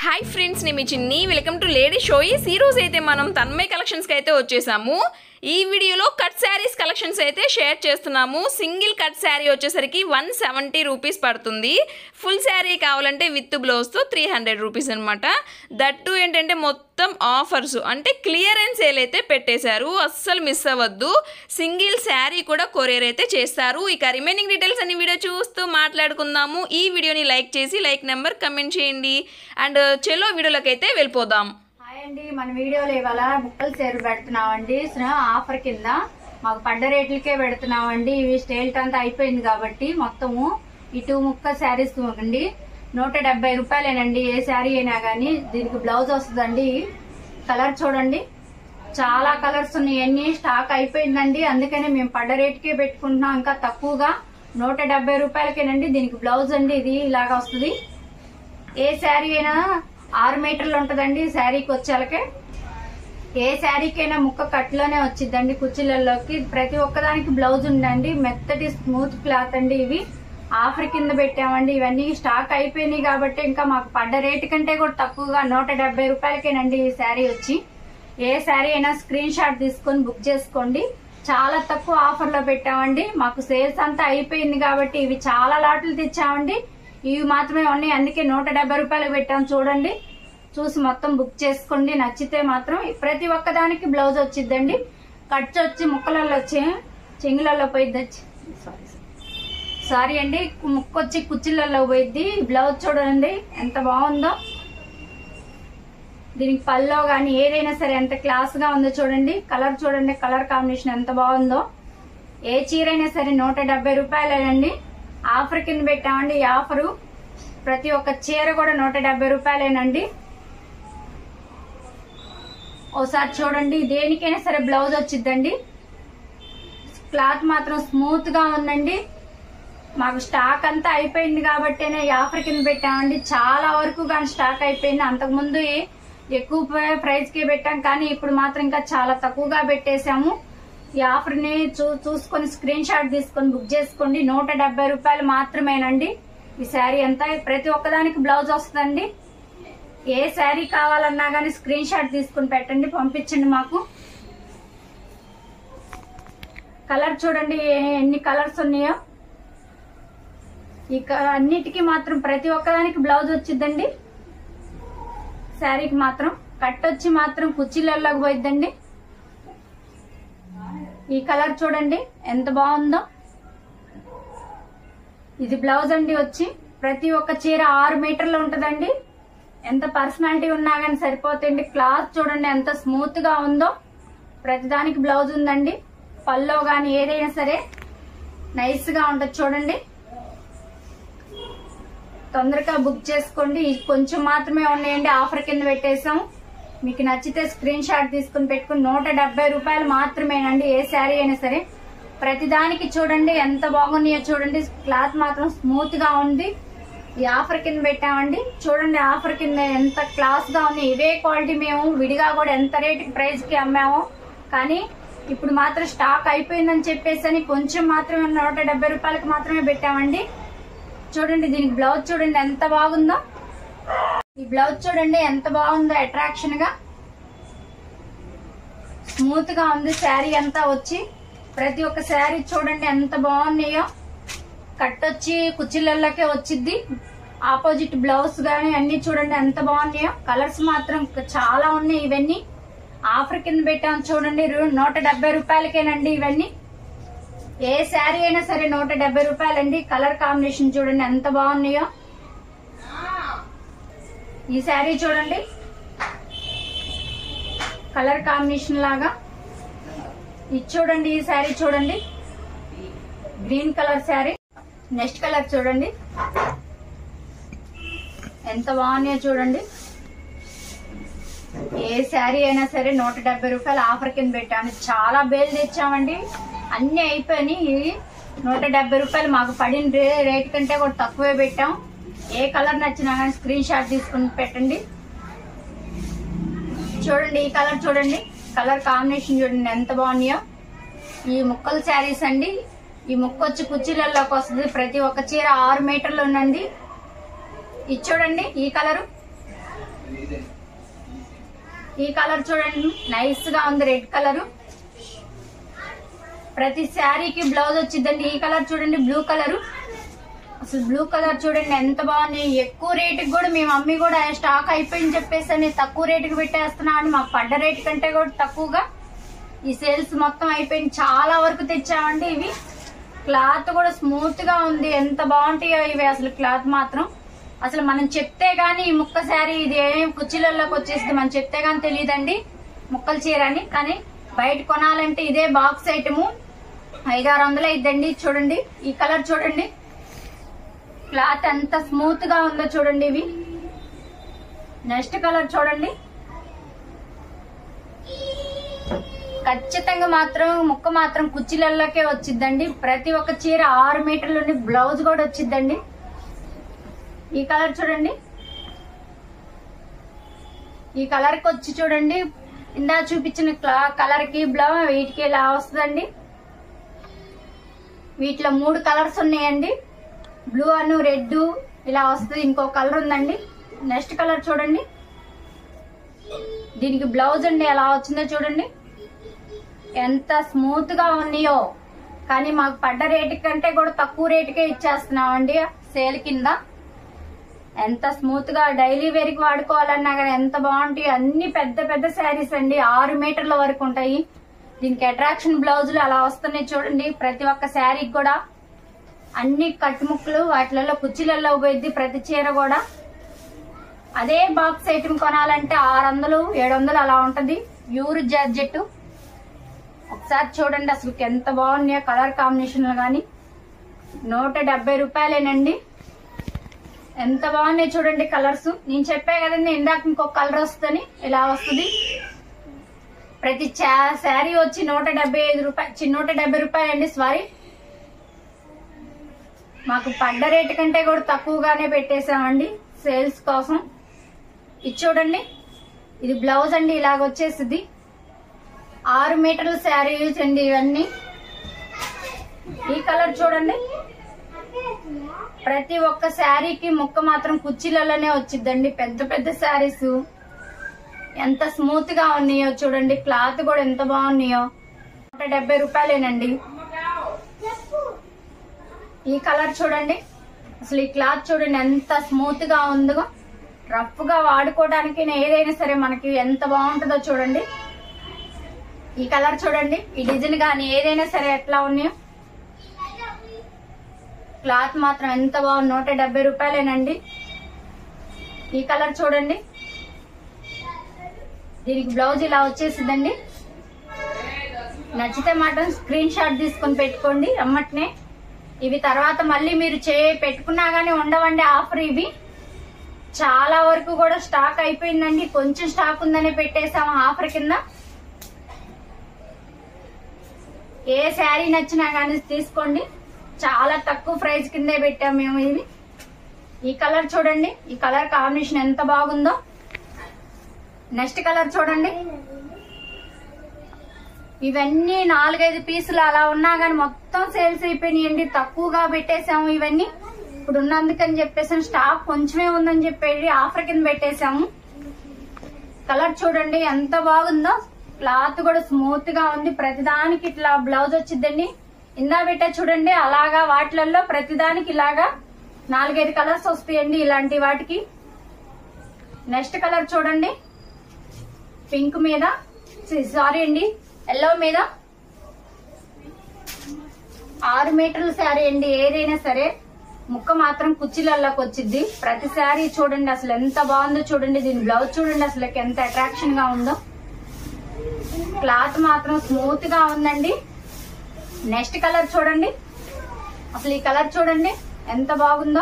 Hi friends నేను మీ చిన్ని welcome to lady షోయిస్ ఈ రోజు అయితే మనం తన్మయ కలెక్షన్స్ కి అయితే వచ్చేసాము। ఈ వీడియోలో కట్ సారీస్ కలెక్షన్స్ అయితే షేర్ చేస్తున్నాము। సింగిల్ కట్ సారీ వచ్చేసరికి 170 రూపీస్ పడుతుంది। ఫుల్ సారీ కావాలంటే విత్ బ్లౌజ్ తో 300 రూపీస్ అన్నమాట। దట్టు ఏంటంటే మొత్తం ఆఫర్స్ అంటే క్లియరెన్స్ సేల్ అయితే పెట్టేశారు, అస్సలు మిస్ అవ్వద్దు। సింగిల్ సారీ కూడా కొరియర్ అయితే చేస్తారు। ఇక రిమైనింగ్ డీటెయిల్స్ అన్ని వీడియో చూస్తూ మాట్లాడుకుందాము। ఈ వీడియోని లైక్ చేసి లైక్ నెంబర్ కమెంట్ చేయండి అండ్ చలో వీడియోలోకి అయితే వెళ్ళిపోదాం। మన వీడియోలో ఇవాళ ముక్కలు సేరు పెడుతున్నామండి ఆఫర్ కింద మాకు పడ్డ రేట్లకే పెడుతున్నామండి। ఇవి స్టేల్ట్ అంతా అయిపోయింది కాబట్టి మొత్తము ఈ 2 ముక్క శారీస్ అండి 170 రూపాయలేనండి। ఏ శారీ అయినా గానీ దీనికి బ్లౌజ్ వస్తుందండి। కలర్ చూడండి, చాలా కలర్స్ ఉన్నాయి, అన్ని స్టాక్ అయిపోయిందండి, అందుకనే మేము పడ్డ రేట్కే పెట్టుకుంటున్నాం। ఇంకా తక్కువగా 170 రూపాయలకేనండి దీనికి బ్లౌజ్ అండి। ఇది ఇలాగా వస్తుంది। ఏ శారీ అయినా 6 మీటర్లు ఉంటదండి శారీకి వచ్చేలకే। ఏ శారీకైనా ముక్క కట్లోనే వచ్చిందండి కుర్చీలలోకి। ప్రతి ఒక్కదానికి బ్లౌజ్ ఉందండి, మెత్తటి స్మూత్ క్లాత్ అండి। ఇవి ఆఫర్ కింద పెట్టామండి, ఇవన్నీ స్టాక్ అయిపోయినాయి కాబట్టి ఇంకా మాకు పడ్డ రేటు కంటే కూడా తక్కువగా 170 రూపాయలకేనండి ఈ శారీ వచ్చి। ఏ శారీ అయినా స్క్రీన్ షాట్ తీసుకొని బుక్ చేసుకోండి, చాలా తక్కువ ఆఫర్ లో పెట్టామండి। మాకు సేల్స్ అంతా అయిపోయింది కాబట్టి ఇవి చాలా లాట్లు తెచ్చామండి, ఇవి మాత్రమే ఉన్నాయి, అందుకే 170 రూపాయలు పెట్టాం। చూడండి, చూసి మొత్తం బుక్ చేసుకోండి, నచ్చితే మాత్రం ప్రతి ఒక్కదానికి బ్లౌజ్ వచ్చిందండి। కట్స్ వచ్చి ముక్కలలో వచ్చి చెంగులలో పోయిద్ది, సారీ అండి ముక్క వచ్చి కుర్చీలలో పోయిద్ది। బ్లౌజ్ చూడండి ఎంత బాగుందో, దీనికి పల్లో గానీ ఏదైనా సరే ఎంత క్లాస్ గా ఉందో చూడండి। కలర్ చూడండి, కలర్ కాంబినేషన్ ఎంత బాగుందో। ఏ చీర అయినా సరే 170 రూపాయలేనండి, ఆఫర్ కింద పెట్టామండి। ఈ ఆఫరు ప్రతి ఒక్క చీర కూడా 170 రూపాయలేనండి। ఒకసారి చూడండి, దేనికైనా సరే బ్లౌజ్ వచ్చిందండి। క్లాత్ మాత్రం స్మూత్ గా ఉందండి। మాకు స్టాక్ అంతా అయిపోయింది కాబట్టేనే ఈ ఆఫర్ కింద పెట్టామండి। చాలా వరకు కానీ స్టాక్ అయిపోయింది, అంతకుముందు ఎక్కువ ప్రైస్ కి పెట్టాం కానీ ఇప్పుడు మాత్రం ఇంకా చాలా తక్కువగా పెట్టేశాము। ఈ ఆఫర్ ని చూసుకొని స్క్రీన్ షాట్ తీసుకొని బుక్ చేసుకోండి, 170 రూపాయలు మాత్రమేనండి ఈ శారీ అంతా। ప్రతి ఒక్కదానికి బ్లౌజ్ వస్తుందండి। ఏ శారీ కావాలన్నా గానీ స్క్రీన్ షాట్ తీసుకుని పెట్టండి, పంపించండి మాకు। కలర్ చూడండి ఎన్ని కలర్స్ ఉన్నాయో, ఇక అన్నిటికీ మాత్రం ప్రతి ఒక్కదానికి బ్లౌజ్ వచ్చిందండి। శారీకి మాత్రం కట్ వచ్చి మాత్రం కుర్చీలలోకి పోయిద్దండి। ఈ కలర్ చూడండి ఎంత బాగుందో, ఇది బ్లౌజ్ అండి వచ్చి ప్రతి ఒక్క చీర 6 మీటర్లు ఉంటదండి। ఎంత పర్సనాలిటీ ఉన్నా గానీ సరిపోతుంది। క్లాత్ చూడండి ఎంత స్మూత్ గా ఉందో, ప్రతిదానికి బ్లౌజ్ ఉందండి। పల్లో గానీ ఏదైనా సరే నైస్ గా ఉంటది చూడండి। తొందరగా బుక్ చేసుకోండి, కొంచెం మాత్రమే ఉన్నాయండి, ఆఫర్ కింద పెట్టేసాం। మీకు నచ్చితే స్క్రీన్ షాట్ తీసుకుని పెట్టుకుని 170 రూపాయలు మాత్రమేనండి ఏ శారీ అయినా సరే। ప్రతిదానికి చూడండి ఎంత బాగున్నాయో చూడండి, క్లాత్ మాత్రం స్మూత్ గా ఉంది, ఈ ఆఫర్ కింద పెట్టామండి। చూడండి ఆఫర్ కింద ఎంత క్లాస్ గా ఉన్నాయి, ఇవే క్వాలిటీ మేము విడిగా కూడా ఎంత రేట్ ప్రైస్ కి అమ్మామో, కానీ ఇప్పుడు మాత్రం స్టాక్ అయిపోయిందని చెప్పేసి కొంచెం మాత్రమే 170 రూపాయలకి మాత్రమే పెట్టామండి। చూడండి దీనికి బ్లౌజ్ చూడండి ఎంత బాగుందో, ఈ బ్లౌజ్ చూడండి ఎంత బాగుందో, అట్రాక్షన్ గా స్మూత్ గా ఉంది శారీ అంతా వచ్చి। ప్రతి ఒక్క శారీ చూడండి ఎంత బాగున్నాయో, కట్ వచ్చి కుర్చీలలోకే వచ్చిద్ది, ఆపోజిట్ బ్లౌజ్ గానీ అన్ని చూడండి ఎంత బాగున్నాయో। కలర్స్ మాత్రం చాలా ఉన్నాయి, ఇవన్నీ ఆఫర్ కింద పెట్టాము చూడండి 170 రూపాయలకేనండి ఇవన్నీ। ఏ శారీ అయినా సరే 170 రూపాయలండి। కలర్ కాంబినేషన్ చూడండి ఎంత బాగున్నాయో, ఈ శారీ చూడండి కలర్ కాంబినేషన్ లాగా, ఇది చూడండి ఈ శారీ చూడండి green colour sari. Next colour చూడండి ఎంత బాగున్నాయో చూడండి। ఏ శారీ అయినా సరే 170 రూపాయలు ఆఫర్ కింద పెట్టాను, చాలా బేలు తెచ్చామండి, అన్ని అయిపోయినాయి। 170 రూపాయలు మాకు పడిన రేట్ కంటే కూడా తక్కువే పెట్టాం। ఏ కలర్ నచ్చినా కానీ స్క్రీన్ షాట్ తీసుకుని పెట్టండి। చూడండి ఈ కలర్ చూడండి, కలర్ కాంబినేషన్ చూడండి ఎంత బాగున్నాయో। ఈ ముక్కల శారీస్ అండి, ఈ ముక్క వచ్చి కుర్చీలలోకి వస్తుంది, ప్రతి ఒక్క చీర 6 మీటర్లు ఉందండి। ఇది చూడండి ఈ కలరు ఈ కలర్ చూడండి నైస్ గా ఉంది, రెడ్ కలర్. ప్రతి శారీకి బ్లౌజ్ వచ్చిందండి. ఈ కలర్ చూడండి, బ్లూ కలర్. అసలు బ్లూ కలర్ చూడండి ఎంత బాగుంది. ఎక్కువ రేటుకి కూడా మీ మమ్మీ కూడా స్టాక్ అయిపోయింది చెప్పేసి తక్కువ రేటుకి పెట్టేస్తున్నాం అండి. మాకు పడ్డ రేటు కంటే కూడా తక్కువగా ఈ సేల్స్ మొత్తం అయిపోయింది. చాలా వరకు తెచ్చామండి. ఇవి క్లాత్ కూడా స్మూత్ గా ఉంది. ఎంత బాగుంటాయో ఇవి అసలు. క్లాత్ మాత్రం అసలు మనం చెప్తే గానీ ఈ ముక్క శారీ ఇది ఏం కుర్చీలలోకి వచ్చేసింది, మనం చెప్తే గానీ తెలియదండి ముక్కల చీర అని. కానీ బయట కొనాలంటే ఇదే బాక్స్ ఐటము 500-600 అయిద్దండి. చూడండి ఈ కలర్ చూడండి, క్లాత్ ఎంత స్మూత్ గా ఉందో చూడండి. ఇవి నెక్స్ట్ కలర్ చూడండి. ఖచ్చితంగా మాత్రం ముక్క మాత్రం కుర్చీలలోకే వచ్చిద్దండి. ప్రతి ఒక్క చీర 6 మీటర్లు ఉండి బ్లౌజ్ కూడా వచ్చిద్దండి. ఈ కలర్ చూడండి, ఈ కలర్ కి వచ్చి చూడండి ఇందా చూపించిన కలర్ కి బ్లౌజ్ వీటికి ఇలా వస్తుందండి. వీటిలో 3 కలర్స్ ఉన్నాయండి, బ్లూ అను రెడ్ ఇలా వస్తుంది. ఇంకో కలర్ ఉందండి. నెక్స్ట్ కలర్ చూడండి, దీనికి బ్లౌజ్ అండి ఎలా వచ్చిందో చూడండి. ఎంత స్మూత్ గా ఉన్నాయో. కానీ మాకు పడ్డ రేటు కంటే కూడా తక్కువ రేటుకే ఇచ్చేస్తున్నామండి సేల్ కింద. ఎంత స్మూత్ గా డైలీ వేర్ కి వాడుకోవాలన్నా కానీ ఎంత బాగుంటాయి. అన్ని పెద్ద పెద్ద శారీస్ అండి, 6 మీటర్ల వరకు ఉంటాయి. దీనికి అట్రాక్షన్ బ్లౌజులు అలా వస్తున్నాయి చూడండి. ప్రతి ఒక్క శారీకి కూడా అన్ని కట్టుముక్కలు వాటిలలో కుర్చీలలో పోయిద్ది ప్రతి చీర కూడా. అదే బాక్స్ ఐటమ్ కొనాలంటే 600-700 అలా ఉంటది. Pure georgette. ఒకసారి చూడండి అసలు ఎంత బాగున్నాయో కలర్ కాంబినేషన్లు గాని. 170 రూపాయలేనండి. ఎంత బాగున్నాయి చూడండి కలర్స్. నేను చెప్పా కదండి ఇందాక ఇంకొక కలర్ వస్తుంది, ఇలా వస్తుంది. ప్రతి శారీ వచ్చి 175 రూపాయలు, 170 రూపాయలండి. సారీ, మాకు పడ్డ రేటు కంటే కూడా తక్కువగానే పెట్టేసామండి సేల్స్ కోసం. ఇది చూడండి, ఇది బ్లౌజ్ అండి ఇలాగ వచ్చేసింది. 6 మీటర్ల శారీస్ అండి ఇవన్నీ. ఈ కలర్ చూడండి, ప్రతి ఒక్క శారీకి ముక్క మాత్రం కుర్చీలలోనే వచ్చిద్దండి. పెద్ద పెద్ద శారీస్ ఎంత స్మూత్ గా ఉన్నాయో చూడండి. క్లాత్ కూడా ఎంత బాగున్నాయో. 170 రూపాయలేనండి. ఈ కలర్ చూడండి, అసలు ఈ క్లాత్ చూడండి ఎంత స్మూత్ గా ఉందో. రఫ్ గా వాడుకోవడానికి ఏదైనా సరే మనకి ఎంత బాగుంటుందో చూడండి. ఈ కలర్ చూడండి, ఈ డిజైన్ గానీ ఏదైనా సరే ఎట్లా ఉన్నాయో. క్లాత్ మాత్రం ఎంత బాగుంది. 170 రూపాయలేనండి. ఈ కలర్ చూడండి, దీనికి బ్లౌజ్ ఇలా వచ్చేసిందండి. నచ్చితే మాత్రం స్క్రీన్ షాట్ తీసుకొని పెట్టుకోండి అమ్మటనే. ఇవి తర్వాత మళ్ళీ మీరు పెట్టుకున్నా గానీ ఉండవండి ఆఫర్. ఇవి చాలా వరకు కూడా స్టాక్ అయిపోయిందండి. కొంచెం స్టాక్ ఉందని పెట్టేసాము ఆఫర్ కింద. ఏ శారీ నచ్చినా గానీ తీసుకోండి, చాలా తక్కువ ప్రైస్ కిందే పెట్టాం మేము ఇది. ఈ కలర్ చూడండి, ఈ కలర్ కాంబినేషన్ ఎంత బాగుందో. నెక్స్ట్ కలర్ చూడండి, ఇవన్నీ 4-5 పీసులు అలా ఉన్నా గానీ మొత్తం సేల్స్ అయిపోయినాయండి. తక్కువగా పెట్టేసాము ఇవన్నీ. ఇప్పుడు ఉన్నందుకని చెప్పేసి స్టాక్ కొంచెమే ఉందని చెప్పేసి ఆఫర్ కింద పెట్టేసాము. కలర్ చూడండి ఎంత బాగుందో. క్లాత్ కూడా స్మూత్ గా ఉంది. ప్రతిదానికి ఇట్లా బ్లౌజ్ వచ్చిందండి. ఇందా పెట్టే చూడండి అలాగా వాటిలలో ప్రతిదానికి ఇలాగా 4-5 కలర్స్ వస్తాయండి ఇలాంటి వాటికి. నెక్స్ట్ కలర్ చూడండి, పింక్ మీద సారీ అండి ఎల్లో మీద 6 మీటర్ల శారీ అండి. ఏదైనా సరే ముక్క మాత్రం కుర్చీలలోకి వచ్చింది. ప్రతి శారీ చూడండి అసలు ఎంత బాగుందో చూడండి. దీని బ్లౌజ్ చూడండి అసలు ఎంత అట్రాక్షన్ గా ఉందో. క్లాత్ మాత్రం స్మూత్ గా ఉందండి. నెక్స్ట్ కలర్ చూడండి, అసలు ఈ కలర్ చూడండి ఎంత బాగుందో.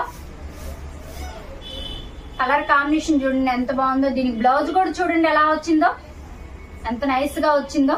కలర్ కాంబినేషన్ చూడండి ఎంత బాగుందో. దీనికి బ్లౌజ్ కూడా చూడండి ఎలా వచ్చిందో, ఎంత నైస్ గా వచ్చిందో.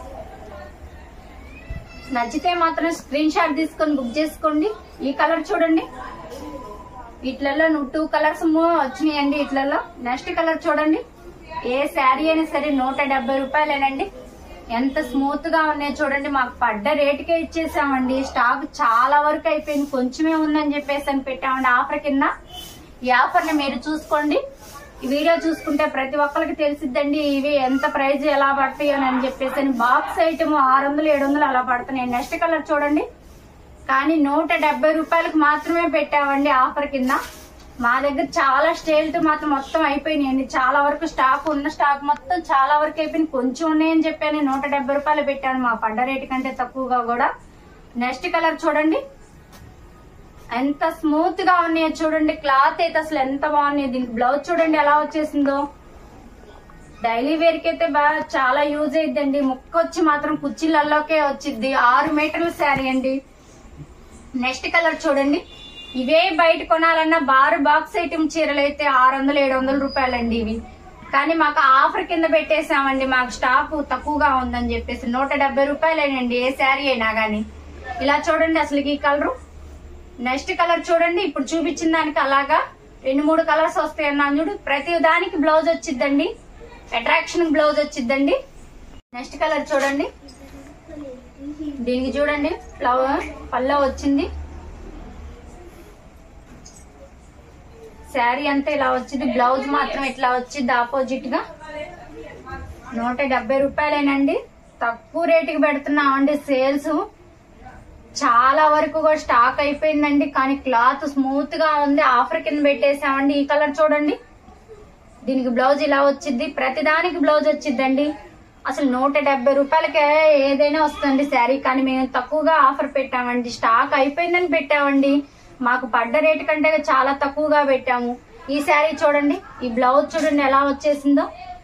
నచ్చితే మాత్రం స్క్రీన్ షాట్ తీసుకొని బుక్ చేసుకోండి. ఈ కలర్ చూడండి, వీటిలలో 2 కలర్స్ వచ్చినాయండి వీటిలలో. నెక్స్ట్ కలర్ చూడండి, ఏ శారీ అయినా సరే 170 రూపాయలేనండి. ఎంత స్మూత్ గా ఉన్నాయో చూడండి. మాకు పడ్డ రేటుకే ఇచ్చేసామండి. స్టాక్ చాలా వరకు అయిపోయింది, కొంచెమే ఉందని చెప్పేసి అని పెట్టామండి ఆఫర్ కింద. ఈ ఆఫర్ ని మీరు చూసుకోండి. ఈ వీడియో చూసుకుంటే ప్రతి ఒక్కరికి తెలిసిద్దండి ఇవి ఎంత ప్రైస్ ఎలా పడతాయి అని చెప్పేసి. బాక్స్ ఐటమ్ 600 700 అలా పడుతున్నాయి. నెక్స్ట్ కలర్ చూడండి. కానీ 170 రూపాయలకు మాత్రమే పెట్టామండి ఆఫర్ కింద. మా దగ్గర చాలా స్టేల్ట్ మాత్రం మొత్తం అయిపోయినాయండి. చాలా వరకు స్టాక్ ఉన్న స్టాక్ మొత్తం చాలా వరకు అయిపోయింది. కొంచెం ఉన్నాయని చెప్పాను 170 రూపాయలు పెట్టాను, మా పడ్డ రేటు కంటే తక్కువగా కూడా. నెక్స్ట్ కలర్ చూడండి, ఎంత స్మూత్ గా ఉన్నాయో చూడండి. క్లాత్ అయితే అసలు ఎంత బాగున్నాయి. దీనికి బ్లౌజ్ చూడండి ఎలా వచ్చేసిందో. డైలీ వేర్ కి అయితే బాగా చాలా యూజ్ అయిద్దండి. ముక్క వచ్చి మాత్రం కుర్చీలలోకే వచ్చింది. 6 మీటర్ల శారీ అండి. నెక్స్ట్ కలర్ చూడండి. ఇవే బయట కొనాలన్నా బాక్స్ ఐటమ్ చీరలు అయితే 600 700 రూపాయలండి ఇవి. కానీ మాకు ఆఫర్ కింద పెట్టేసామండి, మాకు స్టాక్ తక్కువగా ఉందని చెప్పేసి. 170 రూపాయలేనండి ఏ శారీ అయినా గానీ. ఇలా చూడండి అసలు ఈ కలరు. నెక్స్ట్ కలర్ చూడండి. ఇప్పుడు చూపించిన దానికి అలాగా 2-3 కలర్స్ వస్తాయి అన్నా చూడు. ప్రతి దానికి బ్లౌజ్ వచ్చిద్దండి, అట్రాక్షన్ బ్లౌజ్ వచ్చిద్దండి. నెక్స్ట్ కలర్ చూడండి. దీనికి చూడండి ఫ్లవర్ పళ్ళ వచ్చింది. శారీ అంతా ఇలా వచ్చింది, బ్లౌజ్ మాత్రం ఇట్లా వచ్చింది ఆపోజిట్ గా. 170 రూపాయలేనండి. తక్కువ రేటుకి పెడుతున్నామండి. సేల్స్ చాలా వరకు కూడా స్టాక్ అయిపోయిందండి. కానీ క్లాత్ స్మూత్ గా ఉంది, ఆఫర్ కింద పెట్టేసామండి. ఈ కలర్ చూడండి. దీనికి బ్లౌజ్ ఇలా వచ్చింది, ప్రతిదానికి బ్లౌజ్ వచ్చిందండి. అసలు 170 రూపాయలకే ఏదైనా వస్తుంది శారీ. కానీ మేము తక్కువగా ఆఫర్ పెట్టామండి, స్టాక్ అయిపోయిందని పెట్టామండి. మాకు పడ్డ రేటు కంటే చాలా తక్కువగా పెట్టాము. ఈ శారీ చూడండి, ఈ బ్లౌజ్ చూడండి ఎలా వచ్చేసిందో.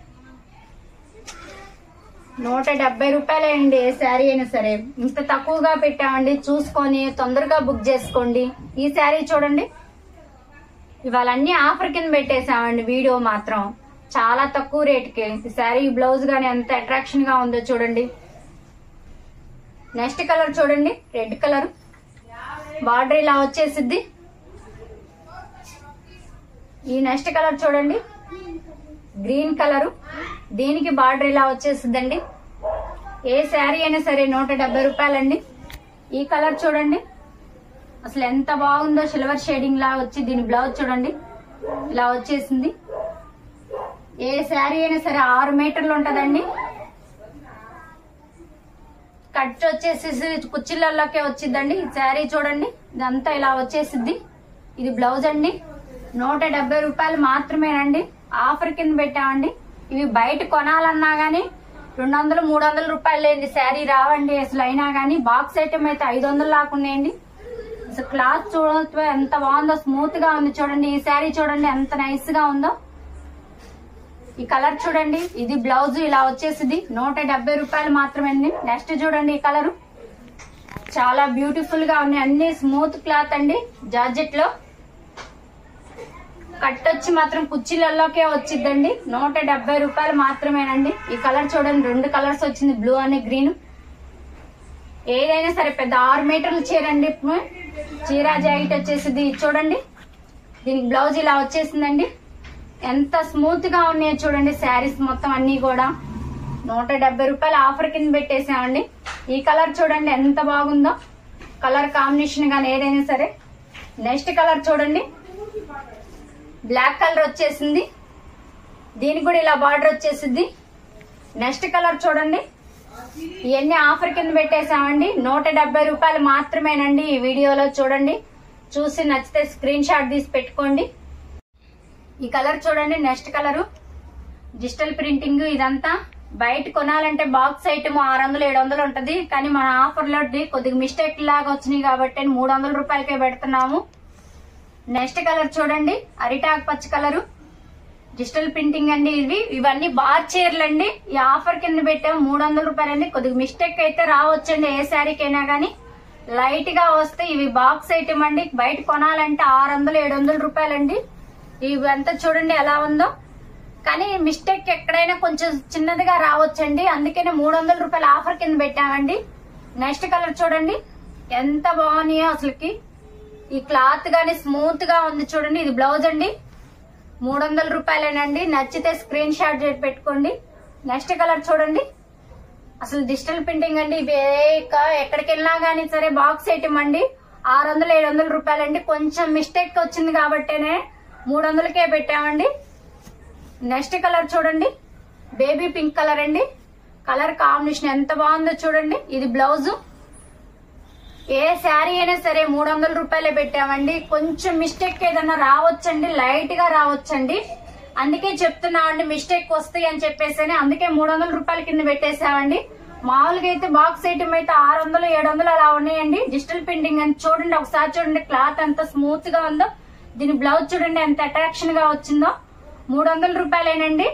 170 రూపాయలే అండి ఏ శారీ అయినా సరే. ఇంత తక్కువగా పెట్టామండి, చూసుకొని తొందరగా బుక్ చేసుకోండి. ఈ శారీ చూడండి, ఇవాళ అన్ని ఆఫర్ కింద పెట్టేసామండి. వీడియో మాత్రం చాలా తక్కువ రేటుకి. ఈ శారీ బ్లౌజ్ గానీ ఎంత అట్రాక్షన్ గా ఉందో చూడండి. నెక్స్ట్ కలర్ చూడండి, రెడ్ కలర్. బార్డర్ ఇలా వచ్చేసిద్ది. ఈ నెక్స్ట్ కలర్ చూడండి, గ్రీన్ కలర్. దీనికి బార్డర్ ఇలా వచ్చేసిద్దండి. ఏ శారీ అయినా సరే 170 రూపాయలండి. ఈ కలర్ చూడండి అసలు ఎంత బాగుందో, సిల్వర్ షేడింగ్ లా వచ్చి దీని బ్లౌజ్ చూడండి ఇలా వచ్చేసింది. ఏ శారీ అయినా సరే 6 మీటర్లు ఉంటదండి. కట్ వచ్చేసి కుర్చీలలోకే వచ్చిందండి. ఈ శారీ చూడండి ఇదంతా ఇలా వచ్చేసిద్ది. ఇది బ్లౌజ్ అండి. 170 రూపాయలు మాత్రమేనండి, ఆఫర్ కింద పెట్టామండి. ఇవి బయట కొనాలన్నా గానీ 200-300 రూపాయలు లేని శారీ రావండి అసలు. అయినా గానీ బాక్స్ ఐటమ్ అయితే 500 లాకున్నాయండి. అసలు క్లాత్ చూడవచ్చు ఎంత బాగుందో, స్మూత్ గా ఉంది చూడండి. ఈ శారీ చూడండి ఎంత నైస్ గా ఉందో. ఈ కలర్ చూడండి, ఇది బ్లౌజ్ ఇలా వచ్చేసింది. 170 రూపాయలు మాత్రమే. నెక్స్ట్ చూడండి, ఈ కలర్ చాలా బ్యూటిఫుల్ గా ఉన్నాయి. అన్ని స్మూత్ క్లాత్ అండి, జార్జెట్ లో. కట్ వచ్చి మాత్రం కుర్చీలలోకే వచ్చిద్దండి. 170 రూపాయలు మాత్రమేనండి. ఈ కలర్ చూడండి, 2 కలర్స్ వచ్చింది, బ్లూ అని గ్రీన్. ఏదైనా సరే పెద్ద 6 మీటర్లు చీరండి. చీర జాకెట్ వచ్చేసింది చూడండి. దీనికి బ్లౌజ్ ఇలా వచ్చేసిందండి. ఎంత స్మూత్ గా ఉన్నాయో చూడండి శారీస్ మొత్తం అన్ని కూడా. 170 రూపాయలు ఆఫర్ కింద పెట్టేసామండి. ఈ కలర్ చూడండి ఎంత బాగుందో, కలర్ కాంబినేషన్ గానీ ఏదైనా సరే. నెక్స్ట్ కలర్ చూడండి, బ్లాక్ కలర్ వచ్చేసింది. దీనికి కూడా ఇలా బార్డర్ వచ్చేసింది. నెక్స్ట్ కలర్ చూడండి, ఇవన్నీ ఆఫర్ కింద పెట్టేసామండి. 170 రూపాయలు మాత్రమేనండి. ఈ వీడియోలో చూడండి, చూసి నచ్చితే స్క్రీన్ షాట్ తీసి పెట్టుకోండి. ఈ కలర్ చూడండి, నెక్స్ట్ కలరు డిజిటల్ ప్రింటింగ్. ఇదంతా బయట కొనాలంటే బాక్స్ ఐటమ్ 600-700 ఉంటది. కానీ మన ఆఫర్లో కొద్దిగా మిస్టేక్ లాగా వచ్చినాయి కాబట్టి 300 రూపాయలకే పెడుతున్నాము. నెక్స్ట్ కలర్ చూడండి, అరిటాకు పచ్చ కలరు, డిజిటల్ ప్రింటింగ్ అండి. ఇవన్నీ బార్ చీరలు అండి. ఈ ఆఫర్ కింద పెట్టాము 300 రూపాయలండి. కొద్దిగా మిస్టేక్ అయితే రావచ్చండి ఏ శారీకైనా గానీ. లైట్ గా వస్తే ఇవి బాక్స్ ఐటమ్ అండి. బయట కొనాలంటే 600-700 రూపాయలండి. ఇవంతా చూడండి ఎలా ఉందో. కానీ మిస్టేక్ ఎక్కడైనా కొంచెం చిన్నదిగా రావచ్చండి, అందుకనే 300 రూపాయలు ఆఫర్ కింద పెట్టామండి. నెక్స్ట్ కలర్ చూడండి ఎంత బాగున్నాయో అసలుకి. ఈ క్లాత్ గానీ స్మూత్ గా ఉంది చూడండి. ఇది బ్లౌజ్ అండి. 300 రూపాయలేనండి. నచ్చితే స్క్రీన్ షాట్ చేసి పెట్టుకోండి. నెక్స్ట్ కలర్ చూడండి, అసలు డిజిటల్ ప్రింటింగ్ అండి. ఇవి ఎక్కడికి వెళ్ళినా గానీ సరే బాక్స్ ఐటమ్ అండి. 600-700 రూపాయలండి. కొంచెం మిస్టేక్ వచ్చింది కాబట్టేనే 300కే పెట్టామండి. నెక్స్ట్ కలర్ చూడండి, బేబీ పింక్ కలర్ అండి. కలర్ కాంబినేషన్ ఎంత బాగుందో చూడండి. ఇది బ్లౌజ్. ఏ శారీ అయినా సరే 300 రూపాయలే పెట్టామండి. కొంచెం మిస్టేక్ ఏదన్నా రావచ్చండి, లైట్ గా రావచ్చండి. అందుకే చెప్తున్నామండి, మిస్టేక్ వస్తాయి అని చెప్పేసి. అందుకే 300 రూపాయల కింద పెట్టేసామండి. మామూలుగా అయితే బాక్స్ ఐటమ్ అయితే 600, 700 అలా ఉన్నాయండి. డిజిటల్ ప్రింటింగ్ అని చూడండి, ఒకసారి చూడండి క్లాత్ ఎంత స్మూత్ గా ఉందో. దీని బ్లౌజ్ చూడండి ఎంత అట్రాక్షన్ గా వచ్చిందో. 300 రూపాయలేనండి.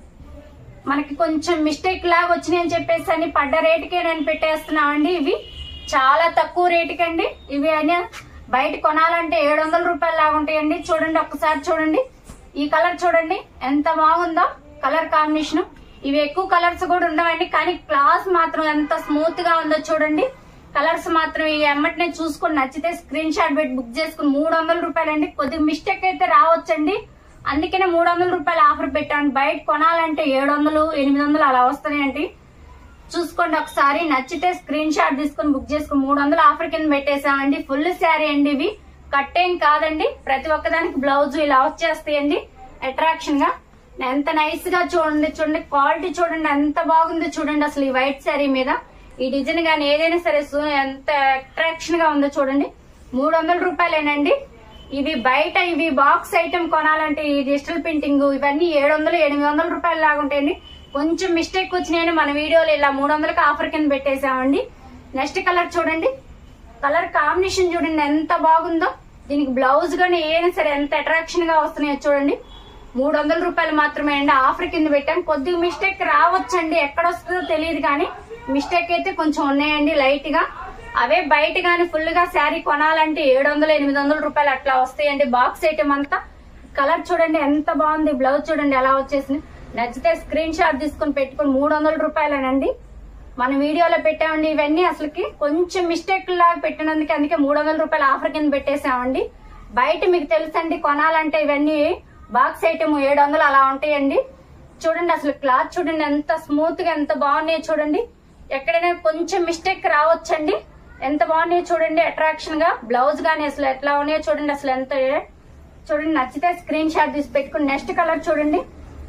మనకి కొంచెం మిస్టేక్ లాగా వచ్చినాయి అని చెప్పేసి అని పడ్డ రేటుకే నేను పెట్టేస్తున్నామండి. ఇవి చాలా తక్కువ రేటుకండి. ఇవి అయినా బయట కొనాలంటే 700 రూపాయలు లాగా ఉంటాయండి. చూడండి ఒక్కసారి చూడండి. ఈ కలర్ చూడండి ఎంత బాగుందో కలర్ కాంబినేషన్. ఇవి ఎక్కువ కలర్స్ కూడా ఉండవండి, కానీ క్లాత్ మాత్రం ఎంత స్మూత్ గా ఉందో చూడండి. కలర్స్ మాత్రం ఈ ఎమ్మటినే చూసుకొని నచ్చితే స్క్రీన్ షాట్ పెట్టి బుక్ చేసుకుని 300 రూపాయలండి. కొద్దిగా మిస్టేక్ అయితే రావచ్చండి, అందుకనే 300 రూపాయలు ఆఫర్ పెట్టాను. బయట కొనాలంటే 700, 800 అలా వస్తున్నాయండి. చూసుకోండి ఒకసారి, నచ్చితే స్క్రీన్ షాట్ తీసుకుని బుక్ చేసుకుని 300 ఆఫర్ కింద పెట్టేసామండి. ఫుల్ శారీ అండి. ఇవి కట్టేం కాదండి, ప్రతి ఒక్కదానికి బ్లౌజ్ ఇలా వచ్చేస్తాయండి అట్రాక్షన్ గా. ఎంత నైస్ గా చూడండి. క్వాలిటీ చూడండి ఎంత బాగుందో చూడండి. అసలు ఈ వైట్ శారీ మీద ఈ డిజైన్ గానీ ఏదైనా సరే ఎంత అట్రాక్షన్ గా ఉందో చూడండి. 300 రూపాయలేనండి. ఇవి బయట ఇవి బాక్స్ ఐటమ్ కొనాలంటే ఈ డిజిటల్ ప్రింటింగ్ ఇవన్నీ 700, 800 రూపాయలు లాగా ఉంటాయండి. కొంచెం మిస్టేక్ వచ్చినాయని మన వీడియోలో ఇలా 300కి ఆఫర్ కింద పెట్టేసామండి. నెక్స్ట్ కలర్ చూడండి. కలర్ కాంబినేషన్ చూడండి ఎంత బాగుందో. దీనికి బ్లౌజ్ గానీ ఏదైనా సరే ఎంత అట్రాక్షన్ గా వస్తున్నాయో చూడండి. 300 రూపాయలు మాత్రమే అండి. ఆఫర్ కింద పెట్టాం. కొద్దిగా మిస్టేక్ రావచ్చండి, ఎక్కడ వస్తుందో తెలియదు, కానీ మిస్టేక్ అయితే కొంచెం ఉన్నాయండి లైట్ గా. అవే బయట గానీ ఫుల్ గా శారీ కొనాలంటే 700, 800 రూపాయలు అట్లా వస్తాయండి బాక్స్ ఐటమ్ అంతా. కలర్ చూడండి ఎంత బాగుంది. బ్లౌజ్ చూడండి ఎలా వచ్చేసింది. నచ్చితే స్క్రీన్ షాట్ తీసుకుని పెట్టుకుని 300 రూపాయలేనండి. మన వీడియోలో పెట్టామండి. ఇవన్నీ అసలుకి కొంచెం మిస్టేక్ లాగా పెట్టినందుకు అందుకే 300 రూపాయలు ఆఫర్ కింద పెట్టేసామండి. బయట మీకు తెలుసండి కొనాలంటే ఇవన్నీ బాక్స్ ఐటమ్ 700 అలా ఉంటాయండి. చూడండి అసలు క్లాత్ చూడండి ఎంత స్మూత్ గా ఎంత బాగున్నాయో చూడండి. ఎక్కడైనా కొంచెం మిస్టేక్ రావచ్చండి. ఎంత బాగున్నాయో చూడండి అట్రాక్షన్ గా. బ్లౌజ్ గానీ అసలు ఎట్లా ఉన్నాయో చూడండి. అసలు ఎంత చూడండి. నచ్చితే స్క్రీన్ షాట్ తీసి పెట్టుకుని నెక్స్ట్ కలర్ చూడండి.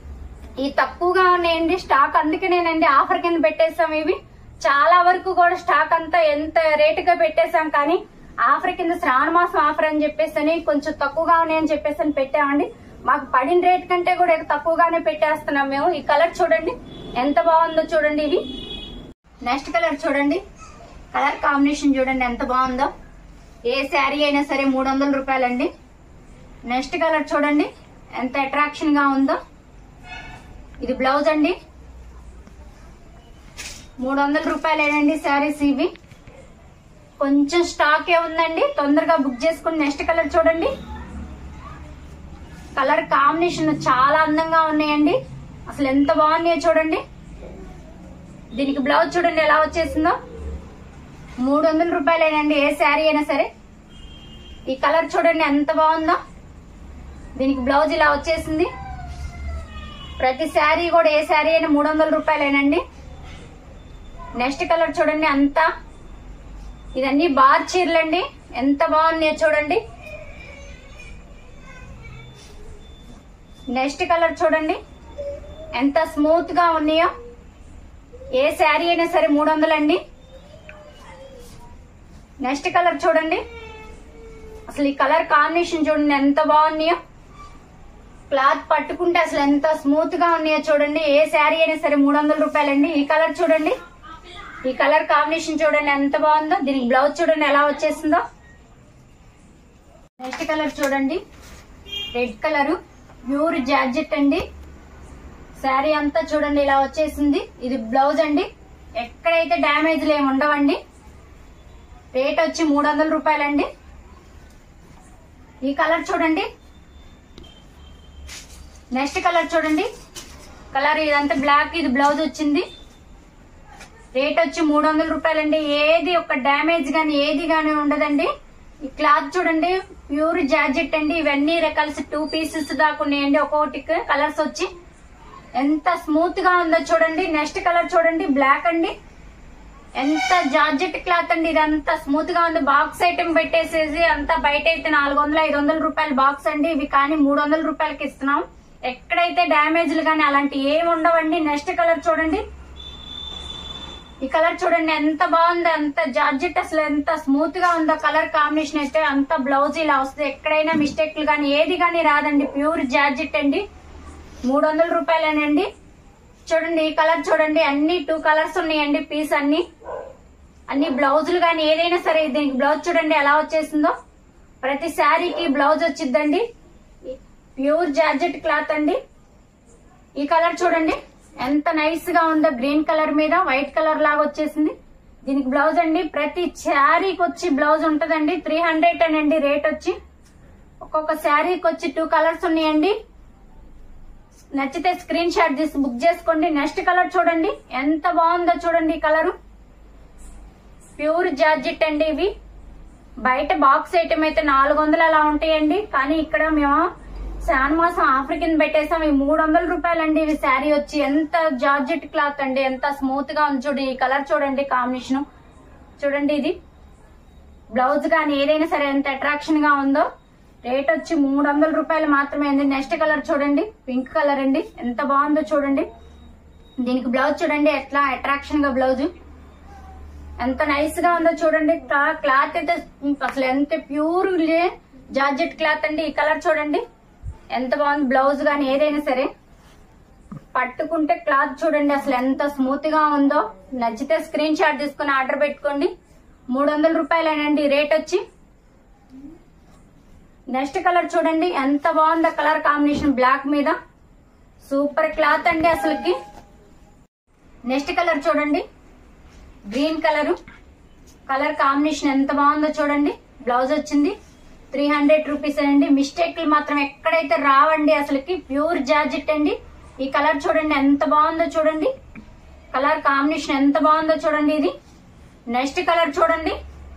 ఈ తక్కువగా ఉన్నాయండి స్టాక్, అందుకేనేనండి ఆఫర్ కింద పెట్టేసాం. ఇవి చాలా వరకు కూడా స్టాక్ అంతా ఎంత రేటుగా పెట్టేసాం, కానీ ఆఫర్ కింద శ్రావణ మాసం ఆఫర్ అని చెప్పేసి కొంచెం తక్కువగా ఉన్నాయని చెప్పేసి పెట్టామండి. మాకు పడిన రేట్ కంటే కూడా తక్కువగానే పెట్టేస్తున్నాం మేము. ఈ కలర్ చూడండి ఎంత బాగుందో చూడండి. ఇది నెక్స్ట్ కలర్ చూడండి. కలర్ కాంబినేషన్ చూడండి ఎంత బాగుందో. ఏ శారీ అయినా సరే 300 రూపాయలండి. నెక్స్ట్ కలర్ చూడండి ఎంత అట్రాక్షన్ గా ఉందో. ఇది బ్లౌజ్ అండి. 300 రూపాయలేనండి శారీస్ ఇవి. కొంచెం స్టాక్ ఏ ఉందండి, తొందరగా బుక్ చేసుకుని నెక్స్ట్ కలర్ చూడండి. కలర్ కాంబినేషన్ చాలా అందంగా ఉన్నాయండి. అసలు ఎంత బాగున్నాయో చూడండి. దీనికి బ్లౌజ్ చూడండి ఎలా వచ్చేసిందో. 300 రూపాయలేనండి ఏ శారీ అయినా సరే. ఈ కలర్ చూడండి ఎంత బాగుందో. దీనికి బ్లౌజ్ ఇలా వచ్చేసింది. ప్రతి శారీ కూడా ఏ శారీ అయినా 300 రూపాయలేనండి. నెక్స్ట్ కలర్ చూడండి అంతా. ఇదన్నీ బార్ చీరలండి. ఎంత బాగున్నాయో చూడండి. నెక్స్ట్ కలర్ చూడండి ఎంత స్మూత్ గా ఉన్నాయో. ఏ శారీ అయినా సరే 300 అండి. నెక్స్ట్ కలర్ చూడండి. అసలు ఈ కలర్ కాంబినేషన్ చూడండి ఎంత బాగున్నాయో. క్లాత్ పట్టుకుంటే అసలు ఎంత స్మూత్ గా ఉన్నాయో చూడండి. ఏ శారీ అయినా సరే 300 రూపాయలండి. ఈ కలర్ చూడండి. ఈ కలర్ కాంబినేషన్ చూడండి ఎంత బాగుందో. దీనికి బ్లౌజ్ చూడండి ఎలా వచ్చేసిందో. నెక్స్ట్ కలర్ చూడండి రెడ్ కలర్ ప్యూర్ జార్జెట్ అండి. శారీ అంతా చూడండి ఇలా వచ్చేసింది. ఇది బ్లౌజ్ అండి. ఎక్కడైతే డ్యామేజ్లు ఏమి ఉండవండి. రేట్ వచ్చి 300 రూపాయలండి. ఈ కలర్ చూడండి. నెక్స్ట్ కలర్ చూడండి. కలర్ ఇదంతా బ్లాక్, ఇది బ్లౌజ్ వచ్చింది. రేట్ వచ్చి 300 రూపాయలండి. ఏది ఒక డ్యామేజ్ గానీ ఏది గానీ ఉండదండి. ఈ క్లాత్ చూడండి ప్యూర్ జార్జెట్ అండి. ఇవన్నీ కలిసి 2 పీసెస్ దాకా ఉన్నాయండి. ఒక్కొక్కటి కలర్స్ వచ్చి ఎంత స్మూత్ గా ఉందో చూడండి. నెక్స్ట్ కలర్ చూడండి బ్లాక్ అండి. ఎంత జార్జెట్ క్లాత్ అండి. ఇదంతా స్మూత్ గా ఉంది. బాక్స్ ఐటమ్ పెట్టేసేసి అంతా బయట అయితే 400, 500 రూపాయల బాక్స్ అండి. ఇవి కానీ 300 రూపాయలకి ఇస్తున్నాం. ఎక్కడైతే డ్యామేజ్లు కానీ అలాంటి ఏమి ఉండవండి. నెక్స్ట్ కలర్ చూడండి. ఈ కలర్ చూడండి ఎంత బాగుందో, ఎంత జార్జెట్ అసలు ఎంత స్మూత్ గా ఉందో. కలర్ కాంబినేషన్ అయితే అంత బ్లౌజ్ ఇలా వస్తుంది. ఎక్కడైనా మిస్టేక్లు కానీ ఏది కానీ రాదండి. ప్యూర్ జార్జెట్ అండి. 300 రూపాయలేనండి. చూడండి ఈ కలర్ చూడండి. అన్ని 2 కలర్స్ ఉన్నాయండి. పీస్ అన్ని బ్లౌజులు కానీ ఏదైనా సరే. దీనికి బ్లౌజ్ చూడండి ఎలా వచ్చేసిందో. ప్రతి శారీకి బ్లౌజ్ వచ్చిద్దండి. ప్యూర్ జార్జెట్ క్లాత్ అండి. ఈ కలర్ చూడండి ఎంత నైస్ గా ఉందో. గ్రీన్ కలర్ మీద వైట్ కలర్ లాగా వచ్చేసింది. దీనికి బ్లౌజ్ అండి. ప్రతి శారీకి వచ్చి బ్లౌజ్ ఉంటదండి. 300 అనండి రేట్ వచ్చి. ఒక్కొక్క శారీకి వచ్చి 2 కలర్స్ ఉన్నాయండి. నచ్చితే స్క్రీన్ షాట్ తీసి బుక్ చేసుకోండి. నెక్స్ట్ కలర్ చూడండి ఎంత బాగుందో చూడండి. ఈ కలరు ప్యూర్ జార్జెట్ అండి. ఇవి బయట బాక్స్ ఐటమ్ అయితే 400 అలా ఉంటాయండి. కానీ ఇక్కడ మేము శాన్ మాసం ఆఫర్ కింద పెట్టేసాం. ఇవి 300 రూపాయలండి. ఇవి శారీ వచ్చి ఎంత జార్జెట్ క్లాత్ అండి. ఎంత స్మూత్ గా ఉంది చూడండి. ఈ కలర్ చూడండి కాంబినేషన్ చూడండి. ఇది బ్లౌజ్ కానీ ఏదైనా సరే ఎంత అట్రాక్షన్ గా ఉందో. రేట్ వచ్చి 300 రూపాయలు మాత్రమే అండి. నెక్స్ట్ కలర్ చూడండి పింక్ కలర్ అండి. ఎంత బాగుందో చూడండి. దీనికి బ్లౌజ్ చూడండి ఎట్లా అట్రాక్షన్ గా బ్లౌజ్ ఎంత నైస్ గా ఉందో చూడండి. క్లాత్ అయితే అసలు ఎంత ప్యూర్ జార్జెట్ క్లాత్ అండి. ఈ కలర్ చూడండి ఎంత బాగుంది. బ్లౌజ్ కానీ ఏదైనా సరే పట్టుకుంటే క్లాత్ చూడండి అసలు ఎంత స్మూత్ గా ఉందో. నచ్చితే స్క్రీన్ షాట్ తీసుకుని ఆర్డర్ పెట్టుకోండి. 300 రూపాయలేనండి రేట్ వచ్చి. నెక్స్ట్ కలర్ చూడండి ఎంత బాగుందో. కలర్ కాంబినేషన్ బ్లాక్ మీద సూపర్ క్లాత్ అండి అసలుకి. నెక్స్ట్ కలర్ చూడండి గ్రీన్ కలర్. కలర్ కాంబినేషన్ ఎంత బాగుందో చూడండి. బ్లౌజ్ వచ్చింది 300 రూపీస్ అండి. మిస్టేక్లు మాత్రం ఎక్కడైతే రావండి అసలుకి. ప్యూర్ జార్జెట్ అండి. ఈ కలర్ చూడండి ఎంత బాగుందో చూడండి. కలర్ కాంబినేషన్ ఎంత బాగుందో చూడండి. ఇది నెక్స్ట్ కలర్ చూడండి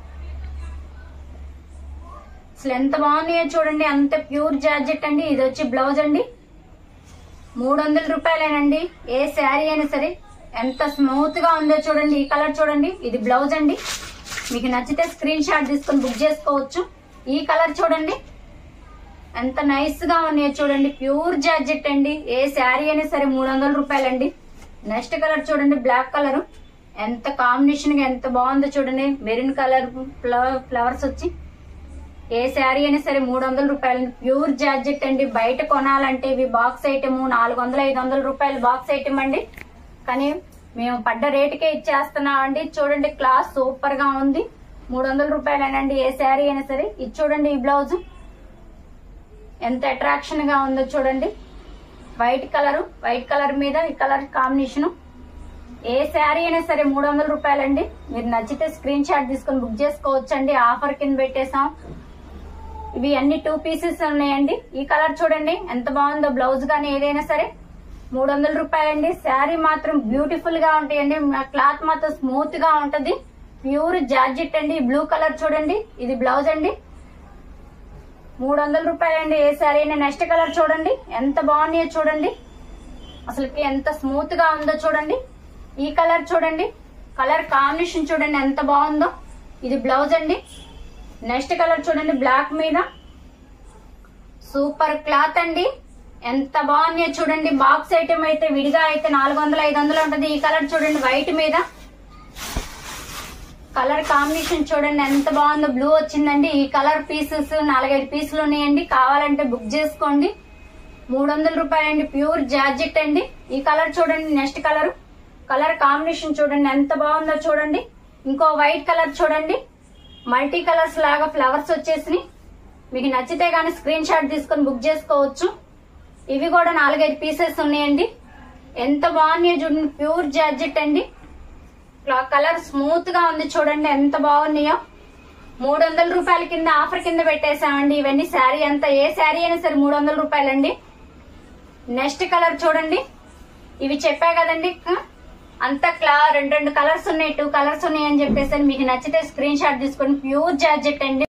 అసలు ఎంత బాగున్నాయో చూడండి. అంత ప్యూర్ జార్జెట్ అండి. ఇది వచ్చి బ్లౌజ్ అండి. 300 రూపాయలేనండి. ఏ శారీ అయినా సరే ఎంత స్మూత్ గా ఉందో చూడండి. ఈ కలర్ చూడండి. ఇది బ్లౌజ్ అండి. మీకు నచ్చితే స్క్రీన్ షాట్ తీసుకొని బుక్ చేసుకోవచ్చు. ఈ కలర్ చూడండి ఎంత నైస్ గా ఉన్నాయో చూడండి. ప్యూర్ జార్జెట్ అండి. ఏ శారీ అయినా సరే 300 రూపాయలండి. నెక్స్ట్ కలర్ చూడండి బ్లాక్ కలర్. ఎంత కాంబినేషన్ గా ఎంత బాగుందో చూడండి. మెరూన్ కలర్ ఫ్లవర్స్ వచ్చి ఏ శారీ అయినా సరే 300 రూపాయలు. ప్యూర్ జార్జెట్ అండి. బయట కొనాలంటే ఇవి బాక్స్ ఐటమ్ 400-500 రూపాయలు బాక్స్ ఐటమ్ అండి. కానీ మేము పడ్డ రేటుకే ఇచ్చేస్తున్నాం అండి. చూడండి క్లాత్ సూపర్ గా ఉంది. 300 రూపాయలేనండి ఏ శారీ అయినా సరే. ఇది చూడండి ఈ బ్లౌజ్ ఎంత అట్రాక్షన్ గా ఉందో చూడండి. వైట్ కలర్ మీద ఈ కలర్ కాంబినేషన్. ఏ శారీ అయినా సరే 300 రూపాయలండి. మీరు నచ్చితే స్క్రీన్ షాట్ తీసుకొని బుక్ చేసుకోవచ్చండి. ఆఫర్ కింద పెట్టేసాం. ఇవి అన్ని 2 పీసెస్ ఉన్నాయండి. ఈ కలర్ చూడండి ఎంత బాగుందో. బ్లౌజ్ కానీ ఏదైనా సరే 300 రూపాయలండి. శారీ మాత్రం బ్యూటిఫుల్ గా ఉంటాయండి. క్లాత్ మాత్రం స్మూత్ గా ఉంటది. ప్యూర్ జార్జెట్ అండి. బ్లూ కలర్ చూడండి. ఇది బ్లౌజ్ అండి. 300 రూపాయలండి ఏ శారీ అయినా. నెక్స్ట్ కలర్ చూడండి ఎంత బాగున్నాయో చూడండి. అసలుకి ఎంత స్మూత్ గా ఉందో చూడండి. ఈ కలర్ చూడండి. కలర్ కాంబినేషన్ చూడండి ఎంత బాగుందో. ఇది బ్లౌజ్ అండి. నెక్స్ట్ కలర్ చూడండి బ్లాక్ మీద సూపర్ క్లాత్ అండి. ఎంత బాగున్నాయో చూడండి. బాక్స్ ఐటమ్ అయితే విడిగా అయితే 400-500 ఉంటది. ఈ కలర్ చూడండి వైట్ మీద. కలర్ కాంబినేషన్ చూడండి ఎంత బాగుందో. బ్లూ వచ్చిందండి. ఈ కలర్ పీసెస్ 4-5 పీసులు ఉన్నాయండి. కావాలంటే బుక్ చేసుకోండి. 300 రూపాయలండి. ప్యూర్ జార్జెట్ అండి. ఈ కలర్ చూడండి. నెక్స్ట్ కలర్ కాంబినేషన్ చూడండి ఎంత బాగుందో చూడండి. ఇంకో వైట్ కలర్ చూడండి. మల్టీ కలర్స్ లాగా ఫ్లవర్స్ వచ్చేసి. మీకు నచ్చితే గానీ స్క్రీన్ షాట్ తీసుకొని బుక్ చేసుకోవచ్చు. ఇవి కూడా 4-5 పీసెస్ ఉన్నాయండి. ఎంత బాగున్నాయో చూడండి. ప్యూర్ జార్జెట్ అండి. కలర్ స్మూత్ గా ఉంది చూడండి ఎంత బాగున్నాయో. 300 రూపాయల కింద ఆఫర్ కింద పెట్టేసామండి. ఇవన్నీ శారీ అంతా ఏ శారీ అయినా సరే 300 రూపాయలండి. నెక్స్ట్ కలర్ చూడండి. ఇవి చెప్పా కదండి అంతా 2 కలర్స్ ఉన్నాయి, 2 కలర్స్ ఉన్నాయి అని చెప్పేసి మీకు నచ్చితే స్క్రీన్ షాట్ తీసుకోండి. ప్యూర్ జార్జెట్ అండి.